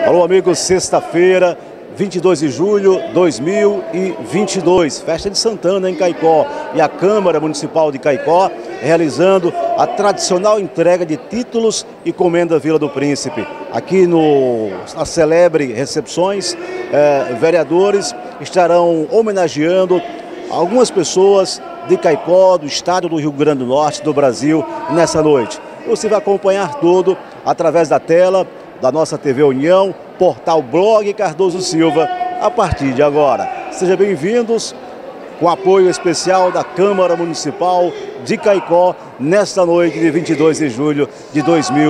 Alô, amigos, sexta-feira, 22 de julho de 2022, festa de Santana em Caicó, e a Câmara Municipal de Caicó realizando a tradicional entrega de títulos e comenda Vila do Príncipe. Aqui na celebre recepções, vereadores estarão homenageando algumas pessoas de Caicó, do estado do Rio Grande do Norte, do Brasil, nessa noite. Você vai acompanhar tudo através da tela da nossa TV União, portal Blog Cardoso Silva, a partir de agora. Sejam bem-vindos, com apoio especial da Câmara Municipal de Caicó, nesta noite de 22 de julho de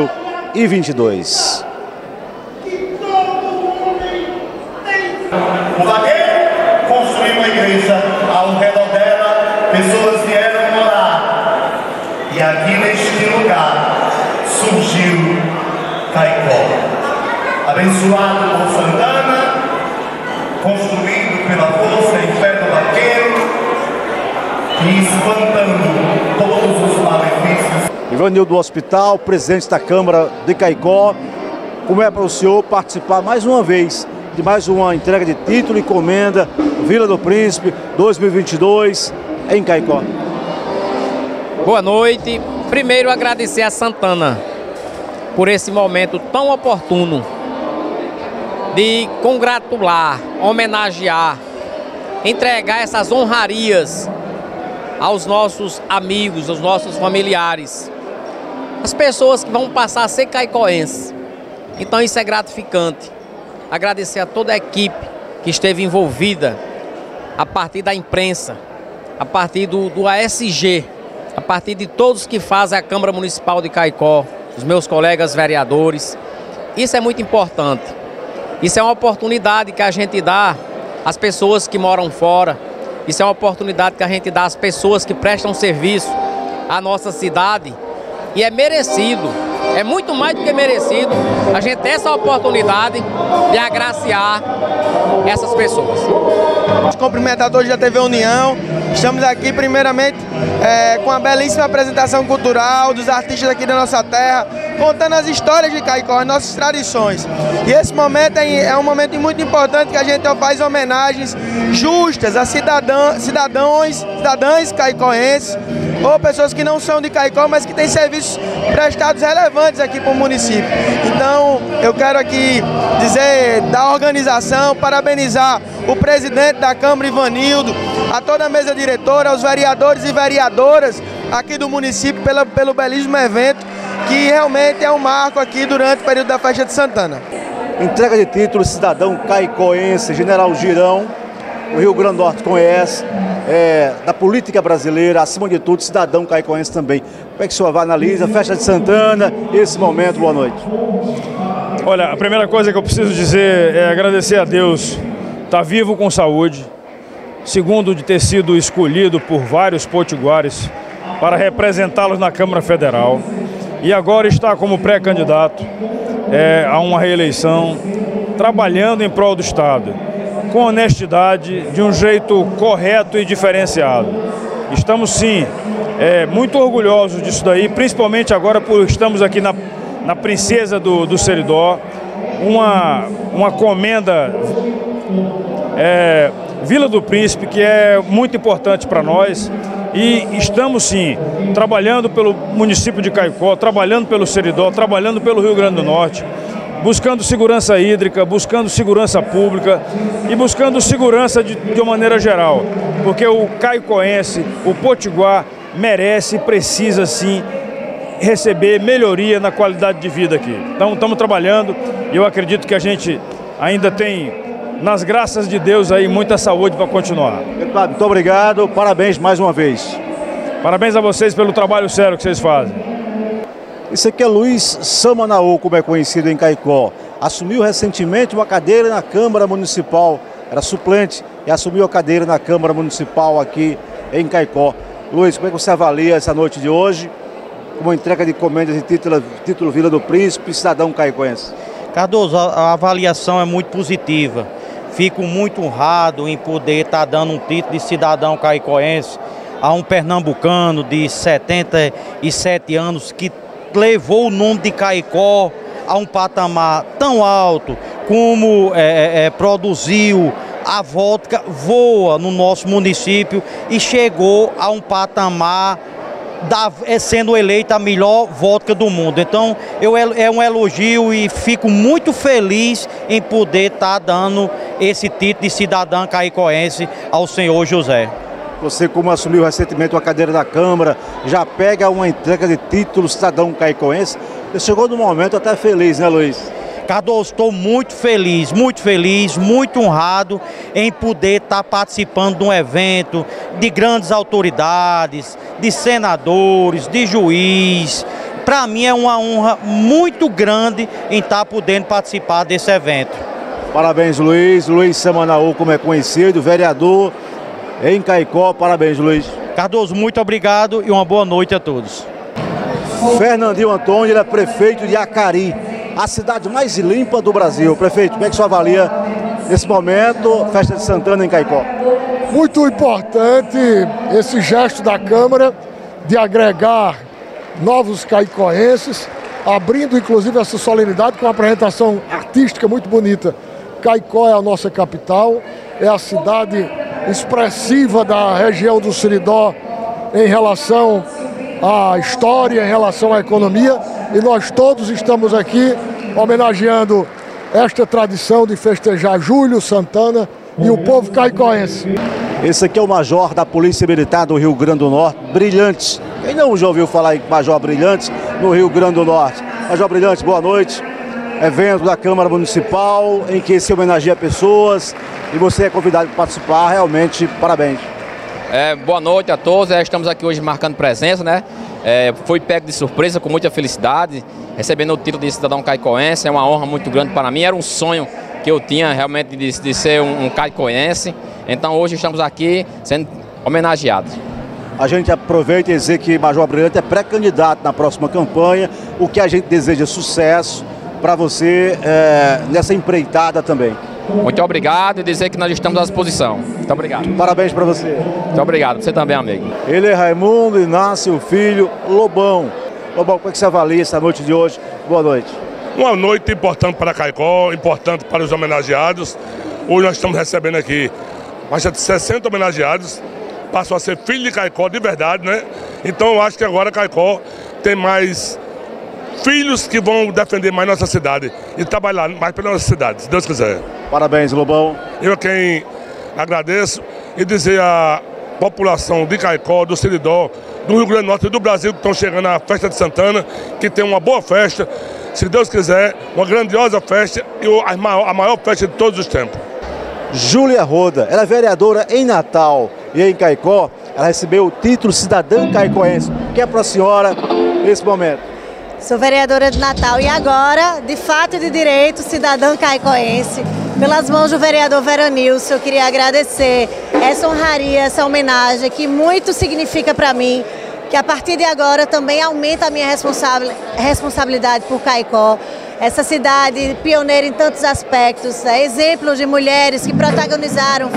2022. O zagueiro construiu uma igreja, ao redor dela pessoas vieram morar, e aqui neste lugar surgiu Caicó, abençoado por Santana, construído pela força e fé do vaqueiro e espantando todos os malefícios. Ivanildo do Hospital, presidente da Câmara de Caicó, como é para o senhor participar mais uma vez de mais uma entrega de título e comenda Vila do Príncipe 2022 em Caicó? Boa noite. Primeiro agradecer a Santana por esse momento tão oportuno de congratular, homenagear, entregar essas honrarias aos nossos amigos, aos nossos familiares, as pessoas que vão passar a ser caicoenses. Então isso é gratificante. Agradecer a toda a equipe que esteve envolvida, a partir da imprensa, a partir do ASG, a partir de todos que fazem a Câmara Municipal de Caicó, os meus colegas vereadores. Isso é muito importante. Isso é uma oportunidade que a gente dá às pessoas que moram fora. Isso é uma oportunidade que a gente dá às pessoas que prestam serviço à nossa cidade. E é merecido, é muito mais do que merecido a gente ter essa oportunidade de agraciar essas pessoas. Os cumprimentadores da TV União, estamos aqui primeiramente com a belíssima apresentação cultural dos artistas aqui da nossa terra, contando as histórias de Caicó, as nossas tradições. E esse momento é um momento muito importante que a gente faz homenagens justas a cidadãs caicoenses, ou pessoas que não são de Caicó, mas que têm serviços prestados relevantes aqui para o município. Então, eu quero aqui dizer da organização, parabenizar o presidente da Câmara, Ivanildo, a toda a mesa diretora, aos vereadores e vereadoras aqui do município pelo belíssimo evento, que realmente é um marco aqui durante o período da festa de Santana. Entrega de título cidadão caicoense, General Girão, o Rio Grande do Norte conhece, da política brasileira, acima de tudo, cidadão caicoense também. Como é que o senhor analisa a festa de Santana, esse momento? Boa noite. Olha, a primeira coisa que eu preciso dizer é agradecer a Deus, estar vivo com saúde. Segundo, de ter sido escolhido por vários potiguares para representá-los na Câmara Federal. E agora está como pré-candidato a uma reeleição, trabalhando em prol do Estado, com honestidade, de um jeito correto e diferenciado. Estamos sim muito orgulhosos disso daí, principalmente agora por estamos aqui na Princesa do Seridó, uma comenda Vila do Príncipe, que é muito importante para nós. E estamos sim trabalhando pelo município de Caicó, trabalhando pelo Seridó, trabalhando pelo Rio Grande do Norte, buscando segurança hídrica, buscando segurança pública e buscando segurança de uma maneira geral, porque o caicoense, o potiguar, merece e precisa sim receber melhoria na qualidade de vida aqui. Então estamos trabalhando e eu acredito que a gente ainda tem, nas graças de Deus, aí muita saúde para continuar. Deputado, muito obrigado, parabéns mais uma vez. Parabéns a vocês pelo trabalho sério que vocês fazem. Esse aqui é Luiz Samanaú, como é conhecido em Caicó. Assumiu recentemente uma cadeira na Câmara Municipal, era suplente e assumiu a cadeira na Câmara Municipal aqui em Caicó. Luiz, como é que você avalia essa noite de hoje, como entrega de comendas de título Vila do Príncipe, cidadão caicoense? Cardoso, a avaliação é muito positiva. Fico muito honrado em poder estar dando um título de cidadão caicoense a um pernambucano de 77 anos que levou o nome de Caicó a um patamar tão alto como produziu a vodka Voa no nosso município e chegou a um patamar sendo eleita a melhor vodka do mundo. Então é um elogio e fico muito feliz em poder estar dando esse título de cidadã caicoense ao senhor José. Você, como assumiu recentemente uma cadeira da Câmara, já pega uma entrega de título cidadão caicoense. Você chegou num momento até feliz, né, Luiz? Cardoso, estou muito feliz, muito honrado em poder estar participando de um evento de grandes autoridades, de senadores, de juiz. Para mim é uma honra muito grande em estar podendo participar desse evento. Parabéns, Luiz. Luiz Samanaú, como é conhecido, vereador em Caicó. Parabéns, Luiz. Cardoso, muito obrigado e uma boa noite a todos. Fernandinho Antônio, ele é prefeito de Acari, a cidade mais limpa do Brasil. Prefeito, como é que o senhor avalia nesse momento, Festa de Santana em Caicó? Muito importante esse gesto da Câmara de agregar novos caicoenses, abrindo inclusive essa solenidade com uma apresentação artística muito bonita. Caicó é a nossa capital, é a cidade expressiva da região do Seridó em relação à história, em relação à economia, e nós todos estamos aqui homenageando esta tradição de festejar Júlio Santana e o povo caicoense. Esse aqui é o Major da Polícia Militar do Rio Grande do Norte, Brilhante. Quem não já ouviu falar em Major Brilhante no Rio Grande do Norte? Major Brilhante, boa noite. Evento da Câmara Municipal em que se homenageia pessoas e você é convidado para participar, realmente parabéns. Boa noite a todos, estamos aqui hoje marcando presença, né? Foi pego de surpresa, com muita felicidade, recebendo o título de cidadão caicoense, é uma honra muito grande para mim, era um sonho que eu tinha realmente de ser um caicoense, então hoje estamos aqui sendo homenageados. A gente aproveita e dizer que Major Brilhante é pré-candidato na próxima campanha, o que a gente deseja sucesso para você nessa empreitada também. Muito obrigado e dizer que nós estamos à disposição. Muito obrigado. Parabéns para você. Muito obrigado, você também, amigo. Ele é Raimundo Inácio Filho Lobão. Lobão, como é que você avalia essa noite de hoje? Boa noite. Uma noite importante para Caicó, importante para os homenageados. Hoje nós estamos recebendo aqui mais de 60 homenageados. Passou a ser filho de Caicó de verdade, né? Então eu acho que agora Caicó tem mais filhos que vão defender mais nossa cidade e trabalhar mais pela nossa cidade, se Deus quiser. Parabéns, Lobão. Eu quem agradeço e dizer à população de Caicó, do Seridó, do Rio Grande do Norte e do Brasil que estão chegando à Festa de Santana, que tem uma boa festa, se Deus quiser, uma grandiosa festa e a maior festa de todos os tempos. Júlia Roda, ela é vereadora em Natal e em Caicó, ela recebeu o título cidadã caicoense. O que é para a senhora nesse momento? Sou vereadora de Natal e agora, de fato e de direito, cidadã caicoense. Pelas mãos do vereador Veranilson, eu queria agradecer essa honraria, essa homenagem que muito significa para mim, que a partir de agora também aumenta a minha responsabilidade por Caicó. Essa cidade pioneira em tantos aspectos, exemplo de mulheres que protagonizaram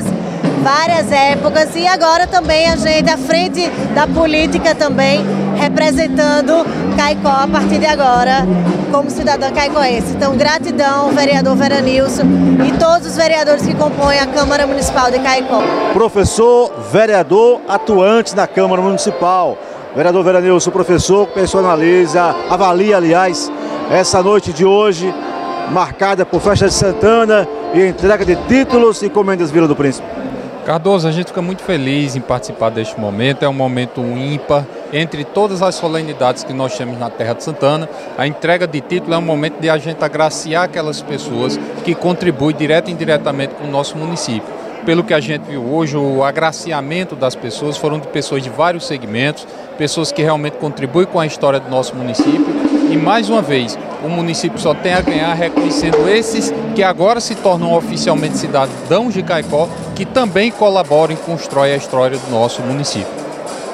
várias épocas e agora também a gente à frente da política também representando Caicó a partir de agora como cidadã caicoense. Então gratidão vereador Veranilson e todos os vereadores que compõem a Câmara Municipal de Caicó. Professor, vereador atuante na Câmara Municipal. Vereador Veranilson, professor, personaliza, avalia aliás essa noite de hoje marcada por Festa de Santana e entrega de títulos e comendas Vila do Príncipe. Cardoso, a gente fica muito feliz em participar deste momento, é um momento ímpar, entre todas as solenidades que nós temos na Terra de Santana, a entrega de título é um momento de a gente agraciar aquelas pessoas que contribuem direto e indiretamente com o nosso município. Pelo que a gente viu hoje, o agraciamento das pessoas foram de pessoas de vários segmentos, pessoas que realmente contribuem com a história do nosso município e mais uma vez, o município só tem a ganhar reconhecendo esses que agora se tornam oficialmente cidadãos de Caicó, que também colaboram e constroem a história do nosso município.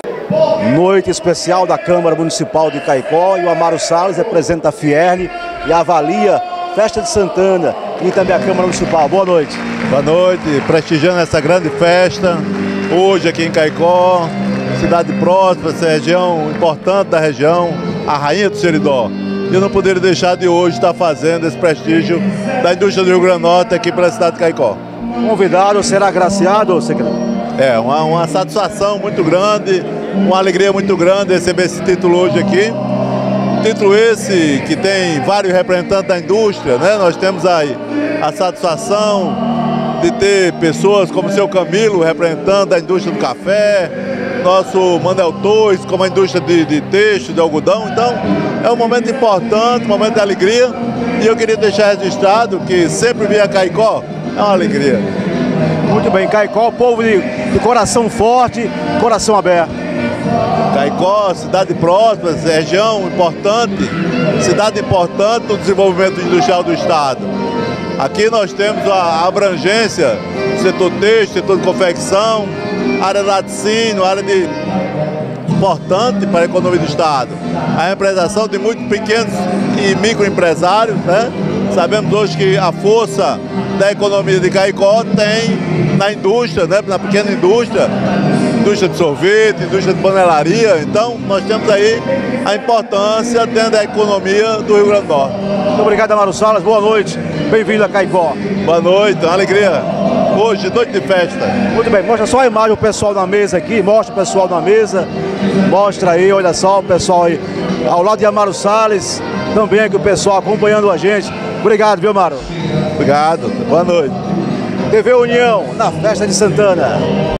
Noite especial da Câmara Municipal de Caicó e o Amaro Salles representa a Fierne e avalia Festa de Santana e também a Câmara Municipal. Boa noite. Boa noite, prestigiando essa grande festa, hoje aqui em Caicó, cidade próxima, essa região importante da região, a Rainha do Seridó. e não poderia deixar de hoje estar fazendo esse prestígio da indústria do Rio Grande do Norte aqui pela cidade de Caicó. Convidado, será agraciado, secretário? É, uma satisfação muito grande, uma alegria muito grande receber esse título hoje aqui. Título esse que tem vários representantes da indústria, né? Nós temos aí a satisfação de ter pessoas como o seu Camilo, representante da indústria do café, nosso Manel Torres, como a indústria de têxtil, de algodão. Então, é um momento importante, um momento de alegria. E eu queria deixar registrado que sempre vir a Caicó é uma alegria. Muito bem, Caicó, povo de coração forte, coração aberto. Caicó, cidade próspera, região importante, cidade importante no desenvolvimento industrial do estado. Aqui nós temos a abrangência do setor têxtil, setor de confecção, área de laticínio, área importante para a economia do estado. A representação de muitos pequenos e microempresários, né? Sabemos hoje que a força da economia de Caicó tem na indústria, né? Na pequena indústria de sorvete, indústria de panelaria. Então, nós temos aí a importância dentro da economia do Rio Grande do Norte. Muito obrigado, Amaro Salas. Boa noite. Bem-vindo a Caicó. Boa noite, uma alegria. Hoje, noite de festa. Muito bem, mostra só a imagem do pessoal na mesa aqui, mostra o pessoal na mesa, mostra aí, olha só o pessoal aí, ao lado de Amaro Salas, também aqui o pessoal acompanhando a gente. Obrigado, viu, Amaro? Obrigado, boa noite. TV União, na festa de Santana.